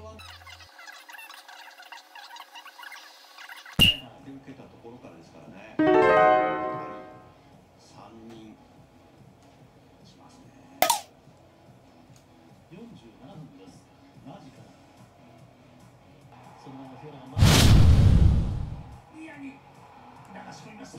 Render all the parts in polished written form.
で受けたところからですからね。3人しますね。 47分です。マジから。そのままフィオラがニアに流し込みました。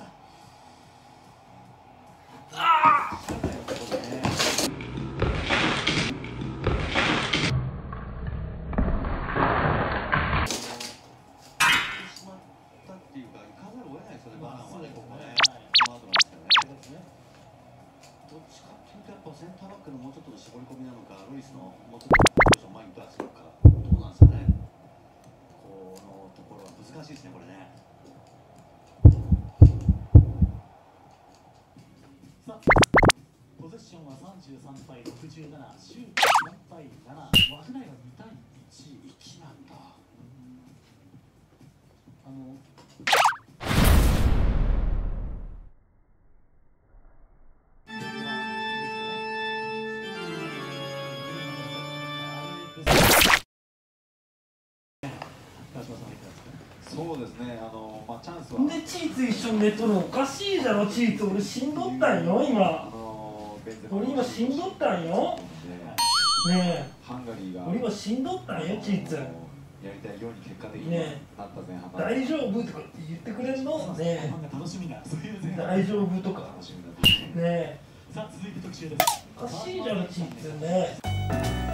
っていうか、行かざるを得ないですよね、バーナーはね、ここね。この後なんですけどね。どっちかっていうと、やっぱセンターバックのもうちょっとの絞り込みなのか、ルイスのもうちょっとポジション前に出すのか、どうなんですかね。このところは難しいですね、これね。 さあ、ポゼッションは33対67、シュート4対7、枠内は2対1、1なんだ。 そうですね、チャンスは。 で、チーツ一緒に寝とるのおかしいじゃろ、チーツ。俺死んどったんよ、今。俺今死んどったんよ。ねえ。 ハンガリーが。 俺今死んどったんよ、チーツ。 やりたいように結果的にねなった前半。 大丈夫とか言ってくれんのね楽しみな、そういう前え。大丈夫とか。 楽しみだねえ。 さあ、続いて特集です。 おかしいじゃろ、チーツね。